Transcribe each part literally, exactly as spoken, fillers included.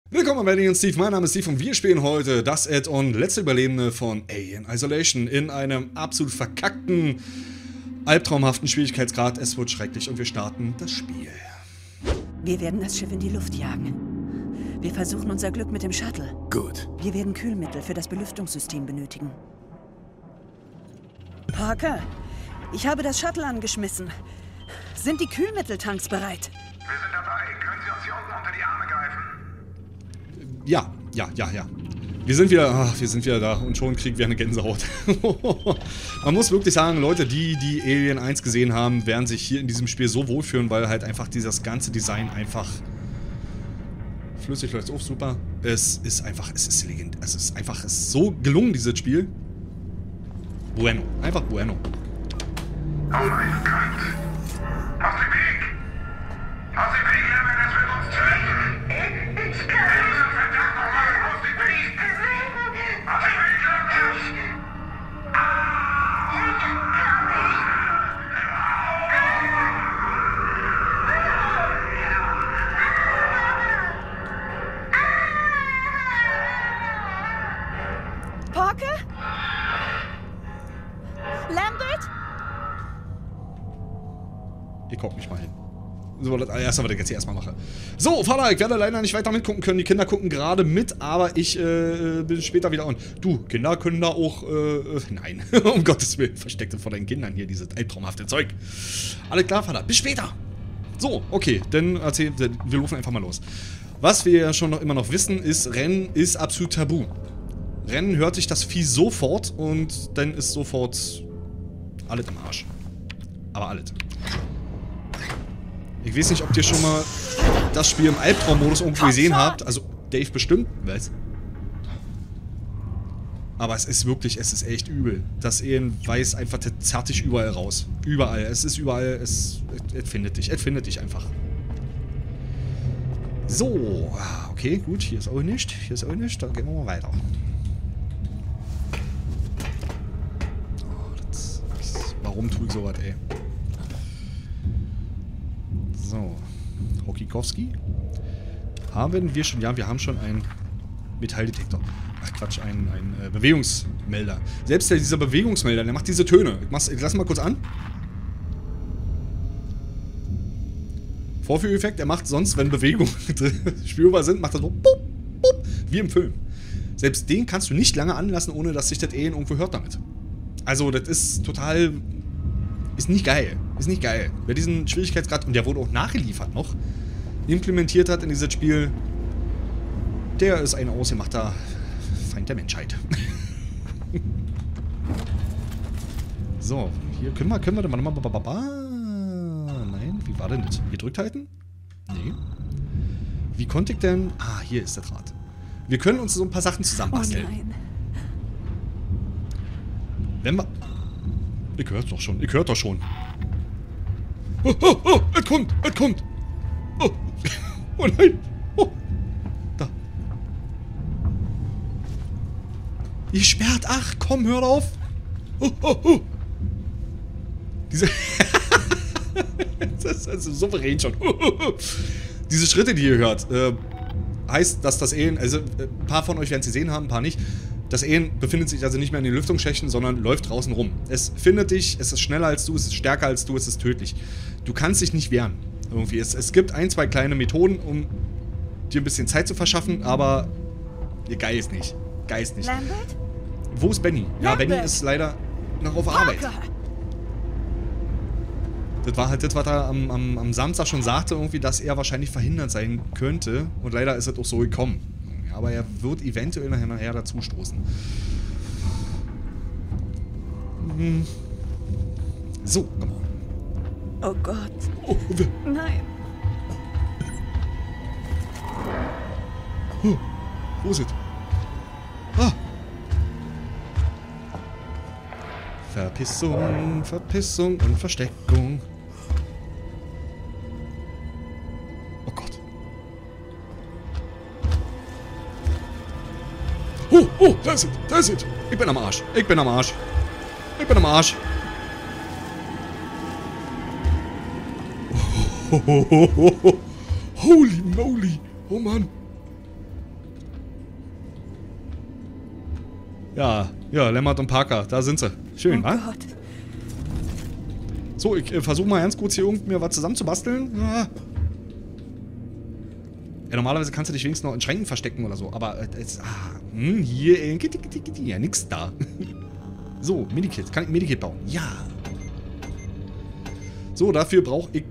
Willkommen bei Benny und Steve, mein Name ist Steve und wir spielen heute das Add-on Letzte Überlebende von Alien Isolation in einem absolut verkackten, albtraumhaften Schwierigkeitsgrad. Es wird schrecklich und wir starten das Spiel. Wir werden das Schiff in die Luft jagen. Wir versuchen unser Glück mit dem Shuttle. Gut. Wir werden Kühlmittel für das Belüftungssystem benötigen. Parker, ich habe das Shuttle angeschmissen. Sind die Kühlmitteltanks bereit? Wir sind dabei. Können Sie uns hier unten unter die Arme greifen? Ja, ja, ja, ja. Wir sind wieder, ach, wir sind wieder da und schon kriegen wir eine Gänsehaut. Man muss wirklich sagen, Leute, die die Alien eins gesehen haben, werden sich hier in diesem Spiel so wohlfühlen, weil halt einfach dieses ganze Design einfach flüssig läuft auf, super. Es ist einfach, es ist legend, es ist einfach, es ist so gelungen, dieses Spiel. Bueno, einfach bueno. Oh mein Gott. Aus dem Weg! Aus dem Weg, Lemon, das wird uns töten! Ich kann nicht! Verdammt nochmal, aus dem Weg! Aus dem Weg, Lemon! Parker? Lambert? Ihr guckt mich mal hin. So, das allererste, was ich jetzt hier erstmal mache. So, Vater, ich werde leider nicht weiter mitgucken können. Die Kinder gucken gerade mit, aber ich äh, bin später wieder on. Du, Kinder können da auch, äh, nein, um Gottes Willen, versteckte vor deinen Kindern hier, dieses albtraumhafte Zeug. Alles klar, Vater, bis später. So, okay, dann erzähl, wir rufen einfach mal los. Was wir ja schon noch immer noch wissen, ist, Rennen ist absolut tabu. Rennen hört sich das Vieh sofort und dann ist sofort alles im Arsch. Aber alles. Ich weiß nicht, ob ihr schon mal das Spiel im Albtraummodus irgendwo gesehen habt. Also, Dave bestimmt, weiß. Aber es ist wirklich, es ist echt übel. Das Alien weiß einfach, das zerrt dich überall raus. Überall. Es ist überall, es, es findet dich. Es findet dich einfach. So, okay, gut. Hier ist auch nicht. Hier ist auch nicht. Dann gehen wir mal weiter. Oh, das ist, warum tue ich sowas, ey? So, Hokikowski. Haben wir schon, ja, wir haben schon einen Metalldetektor. Ach Quatsch, einen, einen äh, Bewegungsmelder. Selbst der, dieser Bewegungsmelder, der macht diese Töne. Ich, mach's, ich lass mal kurz an. Vorführeffekt, er macht sonst, wenn Bewegungen spürbar sind, macht er so bup, bup, wie im Film. Selbst den kannst du nicht lange anlassen, ohne dass sich das Alien irgendwo hört damit. Also, das ist total... Ist nicht geil. Ist nicht geil. Wer diesen Schwierigkeitsgrad, und der wurde auch nachgeliefert noch, implementiert hat in dieses Spiel, der ist ein ausgemachter Feind der Menschheit. So, hier können wir, können wir, warte mal, nein, wie war denn das? Gedrückt halten? Nee. Wie konnte ich denn, ah, hier ist der Draht. Wir können uns so ein paar Sachen zusammenbasteln. Oh nein. Wenn wir... Ich hör's doch schon, ich hört doch schon. Oh, oh, oh, es kommt, es kommt. Oh, oh nein. Oh, da. Ihr sperrt, ach, komm, hört auf. Oh, oh, oh. Diese... das ist also souverän schon. Oh, oh, oh. Diese Schritte, die ihr hört, äh, heißt, dass das Alien, also ein paar von euch werden es gesehen haben, ein paar nicht. Das Alien befindet sich also nicht mehr in den Lüftungsschächten, sondern läuft draußen rum. Es findet dich, es ist schneller als du, es ist stärker als du, es ist tödlich. Du kannst dich nicht wehren. Irgendwie. Es, es gibt ein, zwei kleine Methoden, um dir ein bisschen Zeit zu verschaffen, aber geil ist nicht. Geil ist nicht. Lambert? Wo ist Benny? Ja, Lambert. Benny ist leider noch auf Arbeit. Parker! Das war halt das, was er am, am, am Samstag schon sagte, irgendwie, dass er wahrscheinlich verhindert sein könnte. Und leider ist es auch so gekommen. Aber er wird eventuell nachher, nachher dazu stoßen. Hm. So, komm mal. Oh Gott. Oh, wir, Nein. oh, wo ist es? Ah! Verpissung, Verpissung und Versteckung. Oh Gott. Oh, oh, da ist es, da ist es. Ich bin am Arsch, ich bin am Arsch. Ich bin am Arsch. Oh, oh, oh, oh, oh. Holy moly. Oh Mann. Ja, ja, Lambert und Parker, da sind sie. Schön, Oh wa? Gott. So, ich äh, versuche mal ganz kurz hier irgendwie mir was zusammenzubasteln. Ja. Ja, normalerweise kannst du dich wenigstens noch in Schränken verstecken oder so. Aber, äh, jetzt, ah, hm, hier, äh, gitti, gitti, gitti, ja, nix da. So, Medikit. Kann ich ein Medikit bauen? Ja. So, dafür brauche ich...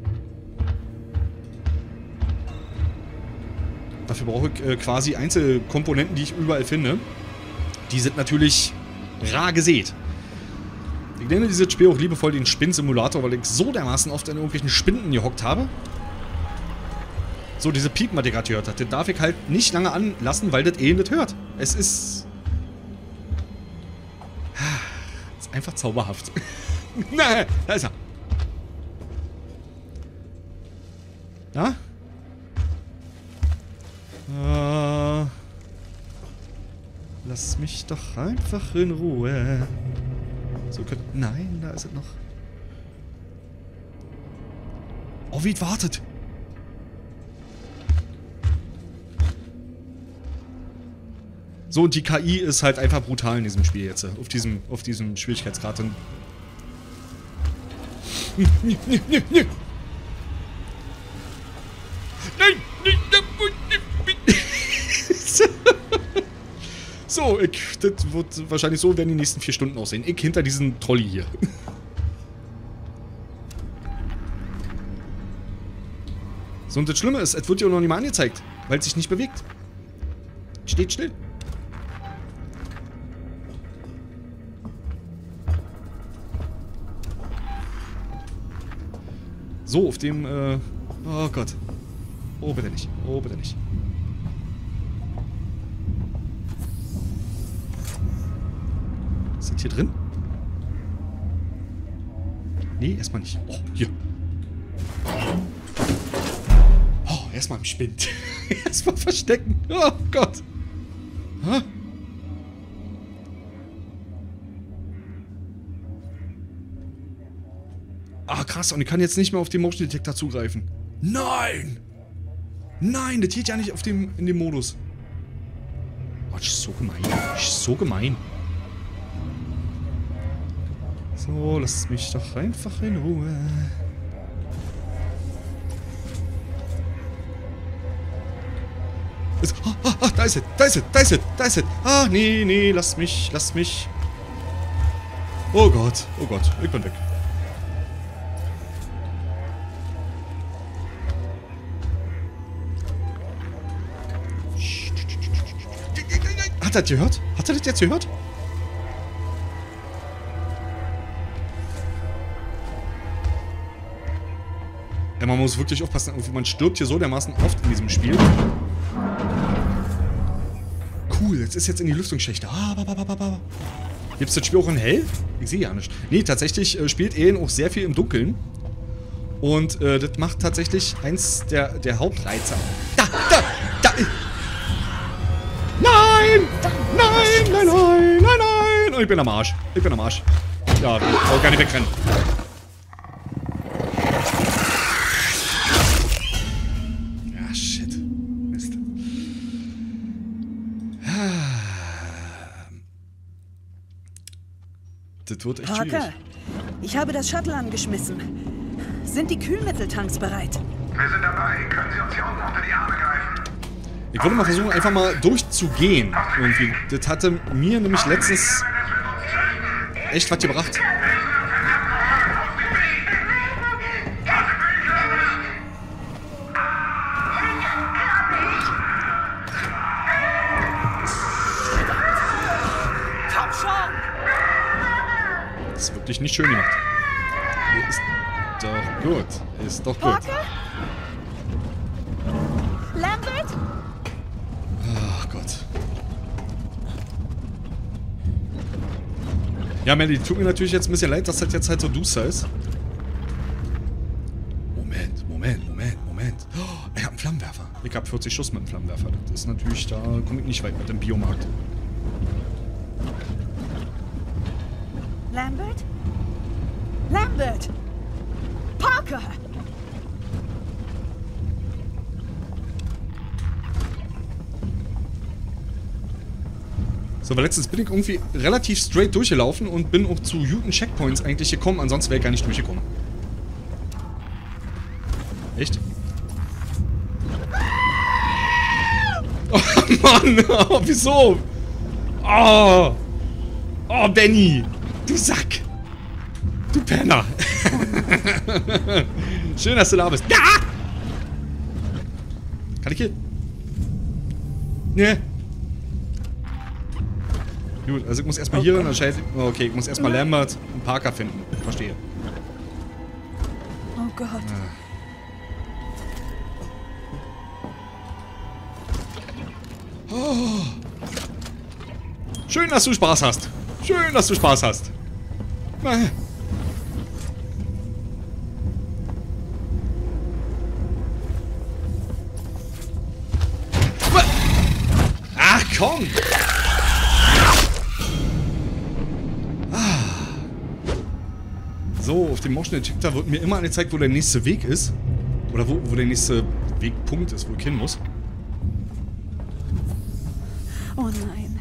Dafür brauche ich äh, quasi Einzelkomponenten, die ich überall finde. Die sind natürlich rar gesät. Ich nenne dieses Spiel auch liebevoll den Spinnsimulator, weil ich so dermaßen oft in irgendwelchen Spinnen gehockt habe. So, diese Piepen, was ihr gerade gehört habt, den darf ich halt nicht lange anlassen, weil das eh nicht hört. Es ist... Es ist einfach zauberhaft. Nein, da ist er. Ja? Äh, lass mich doch einfach in Ruhe. So könnt... Nein, da ist es noch. Oh, wie es wartet. So, und die K I ist halt einfach brutal in diesem Spiel jetzt. Auf diesem, auf diesem Schwierigkeitsgrad. Nein, so, ich, das wird wahrscheinlich so werden die nächsten vier Stunden aussehen. Ich hinter diesem Trolley hier. So, und das Schlimme ist, es wird ja auch noch nicht mal angezeigt, weil es sich nicht bewegt. Steht still. So, auf dem, äh... Oh Gott. Oh, bitte nicht. Oh, bitte nicht. Ist das hier drin? Nee, erstmal nicht. Oh, hier. Oh, erstmal im Spind. Erstmal verstecken. Oh Gott. Hä? Ah, krass. Und ich kann jetzt nicht mehr auf den Motion Detector zugreifen. Nein! Nein, das geht ja nicht auf dem, in dem Modus. Oh, das ist so gemein. Das ist so gemein. So, lass mich doch einfach in Ruhe. Es, ah, ah, ah, da ist es, da ist es, da ist es, da ist es. Ah, nee, nee, lass mich, lass mich. Oh Gott, oh Gott, ich bin weg. Hat er das gehört? Hat er das jetzt gehört? Ja, man muss wirklich aufpassen. Man stirbt hier so dermaßen oft in diesem Spiel. Cool, jetzt ist jetzt in die Lüftungsschächte. Ah, ba, ba, ba, ba. Gibt es das Spiel auch in hell? Ich sehe ja nicht. Nee, tatsächlich äh, spielt Alien auch sehr viel im Dunkeln. Und äh, das macht tatsächlich eins der, der Hauptreize. Da, da, da. Nein! Nein, nein, nein, nein, nein! Oh, ich bin am Arsch. Ich bin am Arsch. Ja, ich brauche gar nicht wegrennen. Ja, shit. Mist. Das wird echt schwierig. Parker, ich habe das Shuttle angeschmissen. Sind die Kühlmitteltanks bereit? Wir sind dabei. Können Sie uns hier unten unter die Arme greifen? Ich würde mal versuchen, einfach mal durchzugehen. Irgendwie. Das hatte mir nämlich letztens echt was gebracht. Das ist wirklich nicht schön gemacht. Ist doch gut. Ist doch gut. Parker? Lambert? Ach Gott. Ja, Melly, tut mir natürlich jetzt ein bisschen leid, dass das jetzt halt so duster ist. Moment, Moment, Moment, Moment. Oh, ich hab einen Flammenwerfer. Ich hab vierzig Schuss mit dem Flammenwerfer. Das ist natürlich, da komme ich nicht weit mit dem Biomarkt. Lambert? Lambert! Parker! So, aber letztens bin ich irgendwie relativ straight durchgelaufen und bin auch zu guten Checkpoints eigentlich gekommen. Ansonsten wäre ich gar nicht durchgekommen. Echt? Oh Mann! Oh, wieso? Oh! Oh, Benny! Du Sack! Du Penner! Schön, dass du da bist. Ja! Kann ich hier? Nee. Gut, also ich muss erstmal hier rein, dann scheiße ich. Okay, ich muss erstmal Lambert und Parker finden. Verstehe. Oh Gott. Ah. Oh. Schön, dass du Spaß hast. Schön, dass du Spaß hast. Ach komm! So, auf dem Motion Detector wird mir immer angezeigt, wo der nächste Weg ist. Oder wo, wo der nächste Wegpunkt ist, wo ich hin muss. Oh nein.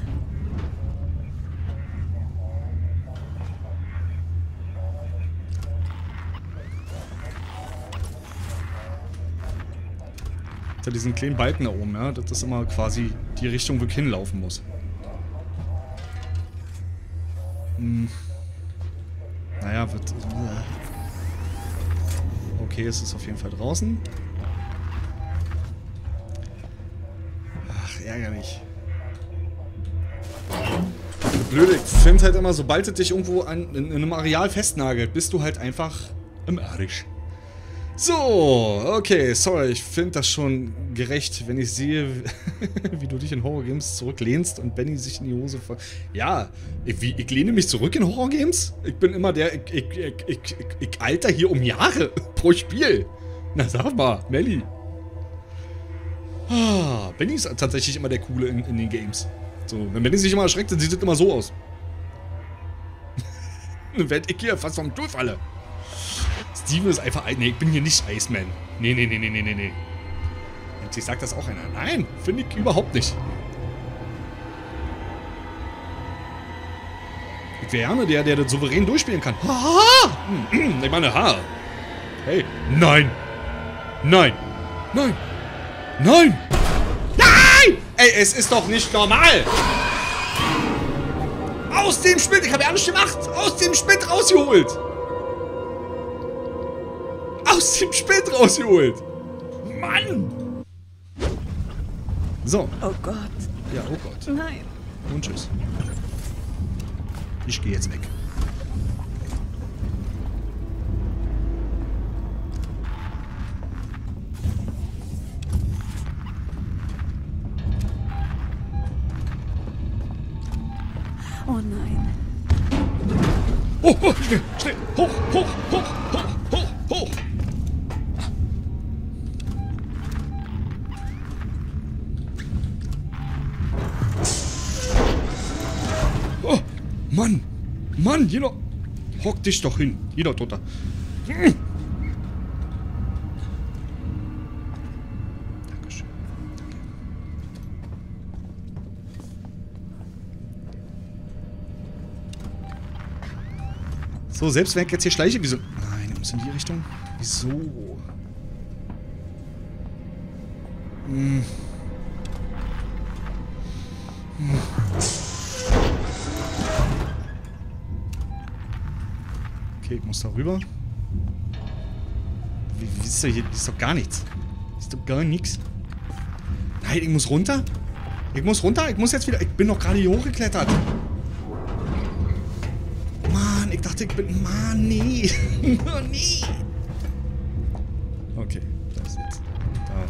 Hinter diesen kleinen Balken da oben, ja. Das ist immer quasi die Richtung, wo ich hinlaufen muss. Hm. Naja, wird... Okay, es ist auf jeden Fall draußen. Ach, ärgerlich. Blöde, ich finde halt immer, sobald es dich irgendwo an, in, in einem Areal festnagelt, bist du halt einfach im Arsch. So, okay, sorry, ich finde das schon gerecht, wenn ich sehe, wie du dich in Horror-Games zurücklehnst und Benny sich in die Hose ver... Ja, ich, wie, ich lehne mich zurück in Horror-Games? Ich bin immer der, ich, ich, ich, ich, ich, ich alter hier um Jahre pro Spiel. Na sag mal, Melli. Ah, Benny ist tatsächlich immer der Coole in, in den Games. So, wenn Benny sich immer erschreckt, dann sieht es immer so aus. Dann werd ich hier fast vom Stuhl falle. Steven ist einfach... Nee, ich bin hier nicht Iceman. Nee, nee, nee, nee, nee, nee. Ich sag das auch einer. Nein, finde ich überhaupt nicht. Ich wäre gerne der, der das souverän durchspielen kann. Ha! Ich meine, ha! Hey, nein! Nein! Nein! Nein! Nein! Ey, es ist doch nicht normal! Aus dem Spind! Ich habe ja alles gemacht! Aus dem Spind rausgeholt! Aus dem Spind rausgeholt! Mann! So. Oh Gott. Ja, oh Gott. Nein. Und tschüss. Ich gehe jetzt weg. Oh nein. Oh, oh, schnell, schnell. Hoch, hoch, hoch, hoch, hoch, hoch. Oh, Mann. Mann, jeder... Hock dich doch hin. Jeder Toter. Hm. Dankeschön. Danke. So, selbst wenn ich jetzt hier schleiche, wieso... Nein, ich muss in die Richtung. Wieso? Hm. Hm. Okay, ich muss da rüber. Wie, wie ist doch hier? Ist doch gar nichts. Ist doch gar nichts. Nein, ich muss runter? Ich muss runter? Ich muss jetzt wieder... Ich bin doch gerade hier hochgeklettert. Mann, ich dachte, ich bin... Mann, nee. Nee. Okay, das ist jetzt... Da.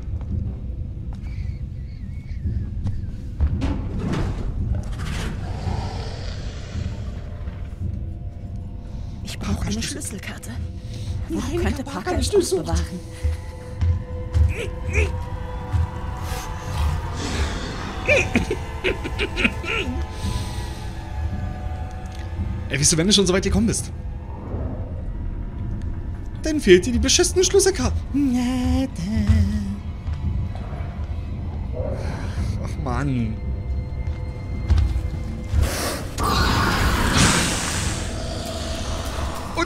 Ich brauche eine Schlüsselkarte. Wo Nein, könnte Parker Parker es nicht durchsucht. aufbewahren? Ey, wieso, wenn du schon so weit gekommen bist? Dann fehlt dir die beschissene Schlüsselkarte. Ach, Mann.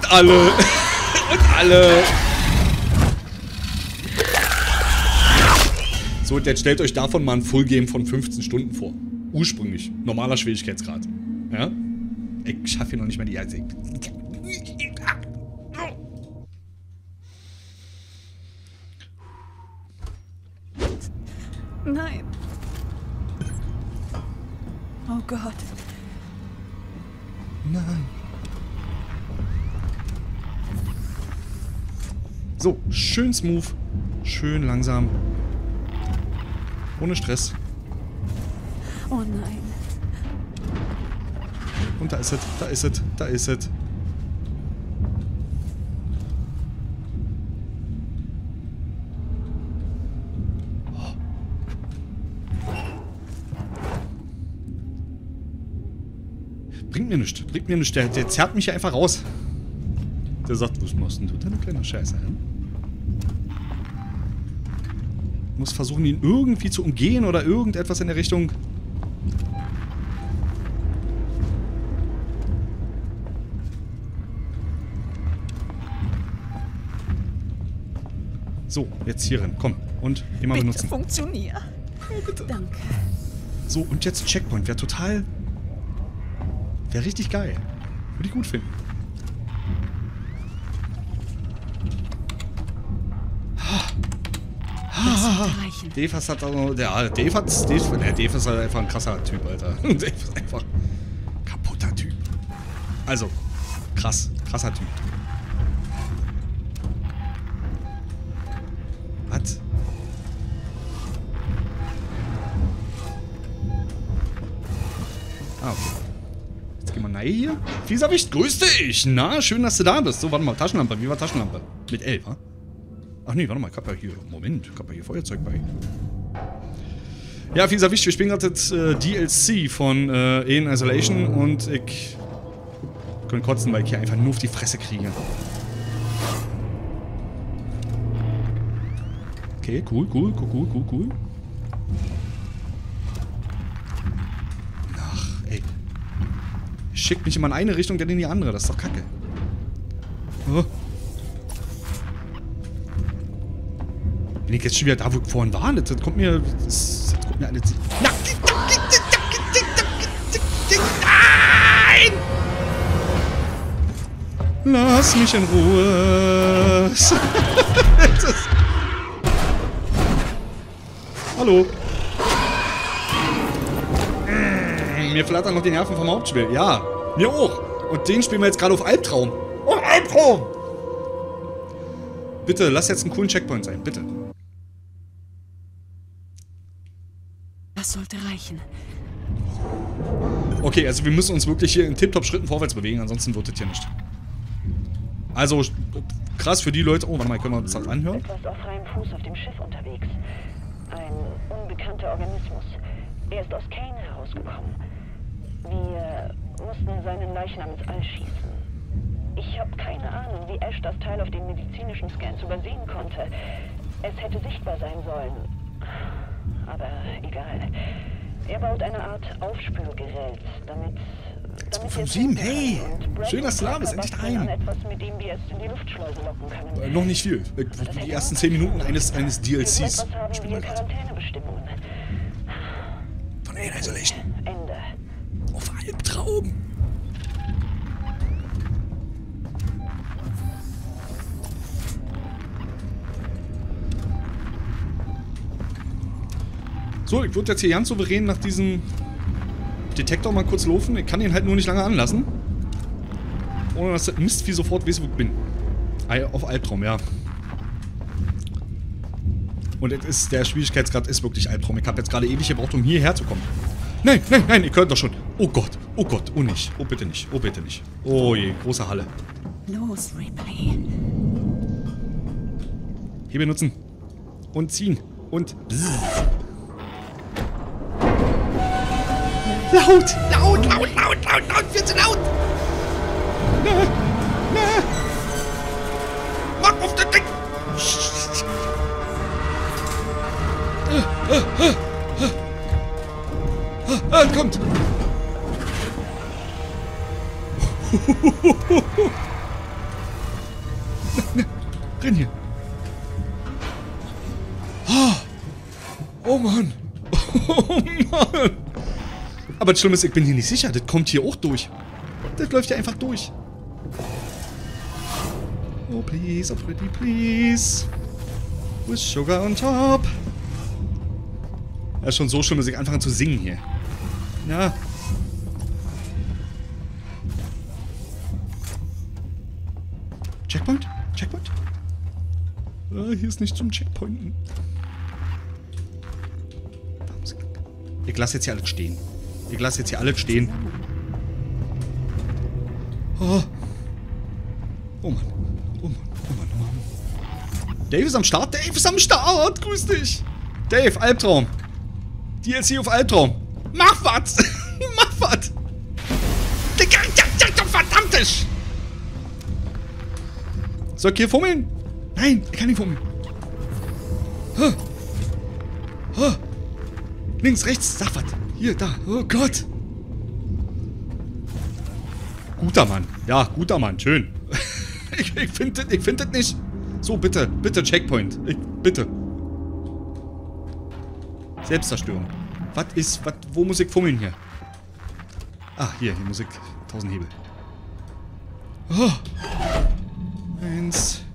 Und alle. Und alle. So, und jetzt stellt euch davon mal ein Fullgame von fünfzehn Stunden vor. Ursprünglich. Normaler Schwierigkeitsgrad. Ja? Ich schaffe hier noch nicht mal die Eise. Nein. Oh Gott. Nein. So, schön smooth. Schön langsam. Ohne Stress. Oh nein. Und da ist es, da ist es, da ist es. Bringt mir nichts, bringt mir nichts. Der, der zerrt mich ja einfach raus. Der sagt, was machst denn du, deine kleine Scheiße, hin? Ich muss versuchen, ihn irgendwie zu umgehen oder irgendetwas in der Richtung. So, jetzt hier rein. Komm. Und immer Bitte benutzen. funktionier. Oh, bitte. Danke. So, und jetzt Checkpoint. Wäre total... Wäre richtig geil. Würde ich gut finden. Defas hat also... Ja, Dave hat... Dave, der Dave ist halt einfach ein krasser Typ, Alter. Dave ist einfach... kaputter Typ. Also, krass. Krasser Typ. Was? Ah, okay. Jetzt gehen wir nahe hier. Fieserwicht, grüß dich! Na, schön, dass du da bist. So, warte mal, Taschenlampe. Wie war Taschenlampe? Mit L, wa? Ach nee, warte mal, ich hab ja hier... Moment, ich hab ja hier Feuerzeug bei. Ja, Fieserwicht, wir spielen gerade das äh, D L C von äh, Alien Isolation und ich... kann kotzen, weil ich hier einfach nur auf die Fresse kriege. Okay, cool, cool, cool, cool, cool, cool. Ach, ey. Schickt mich immer in eine Richtung, dann in die andere. Das ist doch kacke. Oh. Bin ich jetzt schon wieder da, wo ich vorhin war? Das kommt mir... Das, das kommt mir alles... Nein! Lass mich in Ruhe. Hallo. Mir flattern noch die Nerven vom Hauptspiel. Ja, mir auch. Und den spielen wir jetzt gerade auf Albtraum. Auf Albtraum! Bitte, lass jetzt einen coolen Checkpoint sein. Bitte. Das sollte reichen. Okay, also wir müssen uns wirklich hier in Tip-Top-Schritten vorwärts bewegen, ansonsten wird das hier nicht. Also, krass für die Leute... Oh, warte mal, können wir uns das anhören? Etwas auf freiem Fuß auf dem Schiff unterwegs. Ein unbekannter Organismus. Er ist aus Kane herausgekommen. Wir mussten seinen Leichnam ins All schießen. Ich habe keine Ahnung, wie Ash das Teil auf den medizinischen Scans übersehen konnte. Es hätte sichtbar sein sollen. Aber egal. Er baut eine Art Aufspürgerät, damit... zwei fünf sieben, hey! Schön, dass du da bist, endlich daheim. Etwas, mit dem wir es in die Luftschleuse locken können. Äh, noch nicht viel. Die ersten zehn Minuten eines, eines D L Cs. Etwas haben wir Quarantänebestimmungen. Von Alien Isolation. Ende. Auf Albtraum. So, ich würde jetzt hier ganz souverän nach diesem Detektor mal kurz laufen. Ich kann ihn halt nur nicht lange anlassen. Ohne dass das Mistvieh sofort weiß, wo ich bin. Auf Albtraum, ja. Und es ist, der Schwierigkeitsgrad ist wirklich Albtraum. Ich habe jetzt gerade ewig gebraucht, um hierher zu kommen. Nein, nein, nein, ihr könnt doch schon. Oh Gott, oh Gott, oh nicht. Oh bitte nicht, oh bitte nicht. Oh je, große Halle. Los, Ripley. Hier benutzen. Und ziehen. Und... Bzzz. Laut, laut, laut, laut, laut, laut, viel zu laut. Na, na. Mach auf das Ding. Ah, ah, ah, ah. Ah, kommt. Oh, oh Mann. Oh Mann. Aber das Schlimme ist, ich bin hier nicht sicher. Das kommt hier auch durch. Das läuft hier einfach durch. Oh, please, oh, pretty, please. With sugar on top. Das ist schon so schlimm, dass ich anfange zu singen hier. Ja. Checkpoint? Checkpoint? Ah, hier ist nicht zum Checkpointen. Ich lasse jetzt hier alles stehen. Ich lasse jetzt hier alles stehen. Oh. Oh Mann. Oh Mann. Oh Mann. Oh Mann. Dave ist am Start. Dave ist am Start. Grüß dich. Dave, Albtraum. D L C auf Albtraum. Mach was. Mach was. Digga, ja, ja, ja, verdammtes. Soll ich hier fummeln? Nein, ich kann nicht fummeln. Huh. Huh. Links, rechts, sag was. Hier, da. Oh Gott. Guter Mann. Ja, guter Mann. Schön. ich ich finde das ich find das nicht. So, bitte. Bitte Checkpoint. Ich, bitte. Selbstzerstörung. Was ist... Was, wo muss ich fummeln hier? Ah, hier. Hier muss ich... tausend Hebel. Oh. Eins.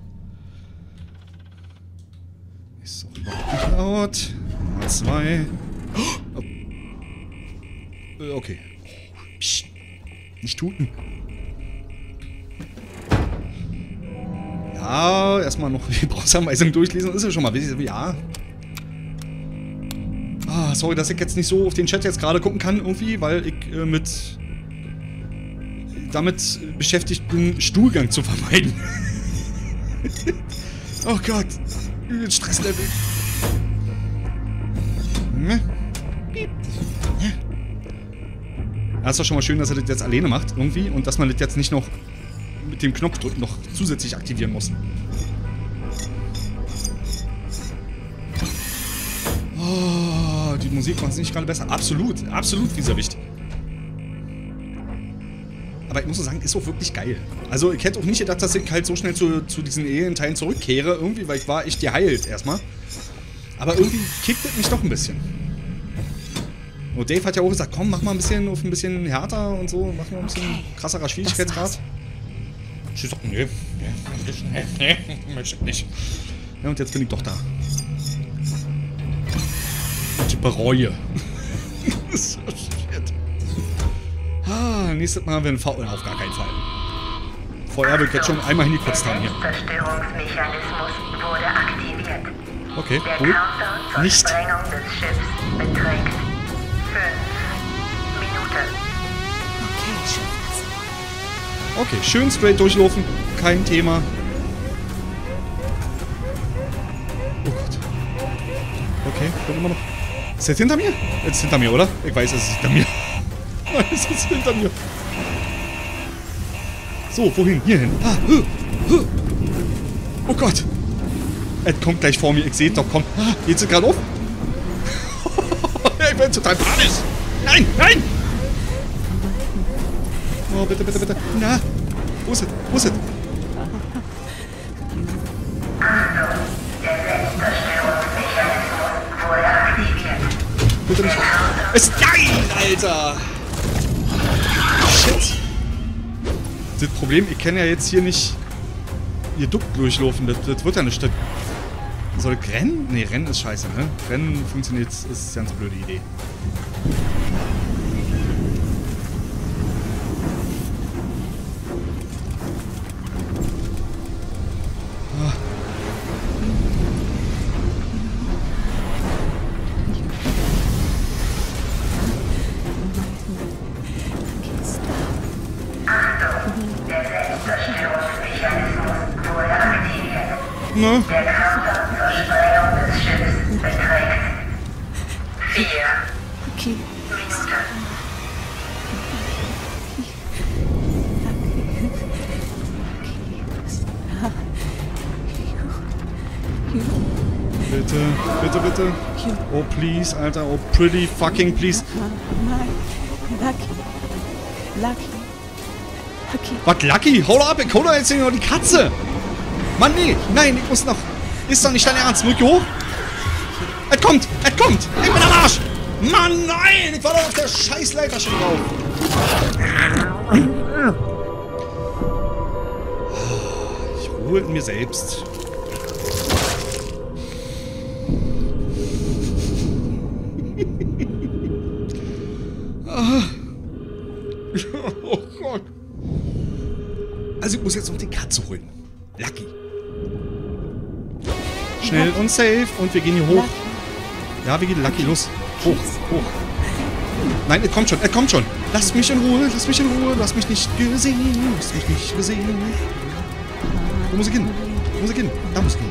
Ist auch überhaupt nicht laut. Nummer zwei. Oh. Okay. Psst. Nicht tuten. Ja, erstmal noch die Browser-Anweisung durchlesen. Ist ja schon mal wichtig. Ja. Ah, sorry, dass ich jetzt nicht so auf den Chat jetzt gerade gucken kann, irgendwie, weil ich äh, mit damit beschäftigt bin, Stuhlgang zu vermeiden. Oh Gott. Stresslevel. Ja, ist doch schon mal schön, dass er das jetzt alleine macht, irgendwie. Und dass man das jetzt nicht noch mit dem Knopfdrücken noch zusätzlich aktivieren muss. Oh, die Musik macht es nicht gerade besser. Absolut, absolut wichtig. Aber ich muss sagen, ist auch wirklich geil. Also ich hätte auch nicht gedacht, dass ich halt so schnell zu, zu diesen Alien-Teilen zurückkehre, irgendwie, weil ich war echt geheilt erstmal. Aber irgendwie kickt es mich doch ein bisschen. Und Dave hat ja auch gesagt, komm, mach mal ein bisschen auf ein bisschen härter und so, mach mal ein bisschen okay. krasserer Schwierigkeitsgrad. Ich sag, nee, nee, nee, möchte ich nicht. Ja, und jetzt bin ich doch da. Und ich bereue. So shit. Ah, nächstes Mal werden V... Auf gar keinen Fall. Vorher will ich jetzt schon einmal hingekotzt haben hier. Der Zerstörungsmechanismus wurde aktiviert. Okay, Der cool. Countdown zur Nicht. Sprengung des Schiffs beträgt fünf Minuten. Okay, Schiff. Okay, schön straight durchlaufen. Kein Thema. Oh Gott. Okay, bin immer noch... Ist jetzt hinter mir? Jetzt ist hinter mir, oder? Ich weiß, es ist hinter mir. Nein, es ist hinter mir. So, wohin? Hier hin. Ah, huh, huh. Oh Gott. Es kommt gleich vor mir. Ich sehe es doch. Komm. Ah, geht's gerade auf? Ich bin total panisch. Nein, nein. Oh, bitte, bitte, bitte. Na. Wo ist es? Wo ist es? Bitte nicht. Ist geil, Alter. Shit. Das Problem, ich kann ja jetzt hier nicht ihr Duck durchlaufen. Das, das wird ja nicht. Soll ich rennen? Ne, Rennen ist scheiße, ne? Rennen funktioniert, ist eine ganz blöde Idee. Ah. Na? Der Countdown zur Sprengung des Schiffs beträgt vier Okay. Minuten. Bitte, bitte, bitte. Oh, please, Alter. Oh, pretty fucking please. Nein. Lucky. Lucky. Okay. Was, Lucky? Hau ab, ich hol doch jetzt hier noch die Katze. Mann, nee. Nein, ich muss noch... Ist doch nicht dein Ernst. Drück hoch. Es kommt! Es kommt! Ich bin am Arsch! Mann, nein! Ich war doch auf der Scheißleiter schon drauf. Ich ruhe in mir selbst. Oh Gott. Also ich muss jetzt noch die Katze holen. Lucky. Schnell und safe. Und wir gehen hier hoch. Ja, wir gehen Lucky, los. Hoch, hoch. Nein, er kommt schon, er kommt schon. Lass mich in Ruhe, lass mich in Ruhe. Du hast mich nicht gesehen. Du hast mich nicht gesehen. Wo muss ich hin? Wo muss ich hin? Da muss ich hin.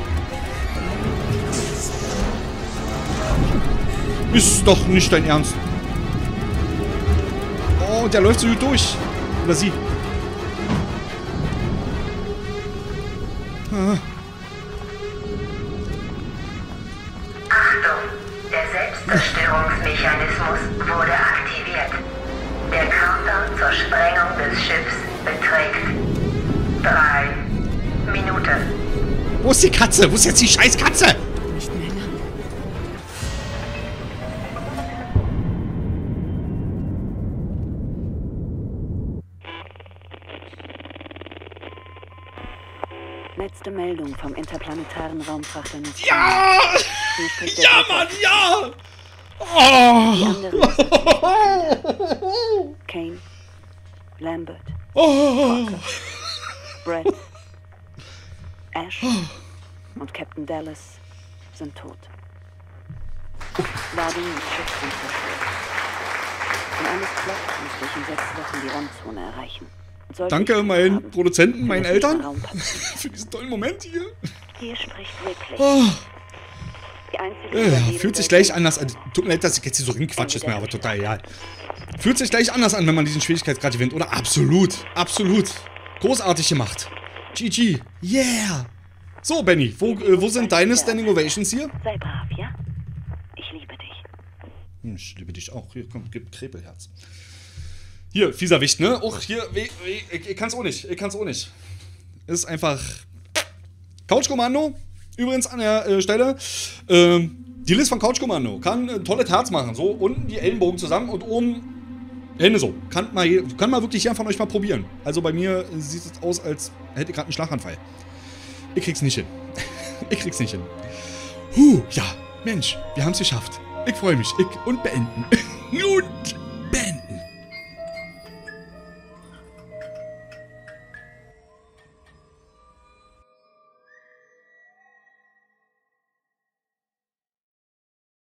Ist doch nicht dein Ernst. Oh, der läuft so gut durch. Oder sie. Ah. Achtung, der Selbstzerstörungsmechanismus wurde aktiviert. Der Countdown zur Sprengung des Schiffs beträgt drei Minuten. Wo ist die Katze? Wo ist jetzt die scheiß Katze? Nicht mehr lang. Letzte Meldung vom interplanetaren Raumfrachter Nuss. Ja! Hier spricht der Ja, Dritte. Mann, ja! Die Oh! anderen ist Kane, Lambert, Oh! Brett, Ash und Captain Dallas sind tot. Ladung und Schiff sind zerstört. Wenn alles klappt, müsste ich in sechs Wochen die Raumzone erreichen. Sollte Danke ich meinen haben, Produzenten, meinen findet sich Eltern ein Raumpapier. für diesen tollen Moment hier. Hier spricht wirklich. Oh. Die einzige Ja, Überlebende fühlt sich gleich anders an. Tut mir leid, dass ich jetzt hier so rinquatsch, ist mir aber total egal. Fühlt sich gleich anders an, wenn man diesen Schwierigkeitsgrad gewinnt, oder? Absolut, absolut. Großartig gemacht. G G. Yeah. So, Benny, wo, äh, wo sind deine Standing Ovations hier? Sei brav, ja? Ich liebe dich. Hm, ich liebe dich auch. Hier, komm, gib Krepelherz. Hier, fieser Wicht, ne? Och, hier, we, we, ich, ich kann's auch nicht. Ich kann's auch nicht. Ist einfach... Couchkommando. Übrigens an der äh, Stelle. Ähm, die List von Couchkommando kann ein tolles Herz machen. So, unten die Ellenbogen zusammen und oben Hände so. Kann mal, kann mal wirklich jeder von euch mal probieren. Also bei mir sieht es aus, als hätte ich gerade einen Schlaganfall. Ich krieg's nicht hin. Ich krieg's nicht hin. Huh, ja, Mensch, wir haben's geschafft. Ich freue mich. Ich, und beenden. Und...